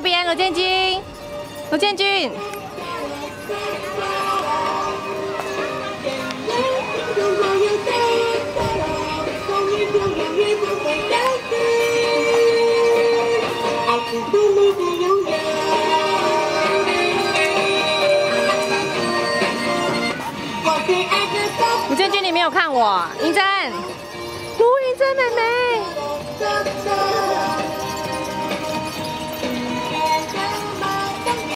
边，罗建军，罗建军。罗建军，你没有看我，英珍，卢英珍妹妹。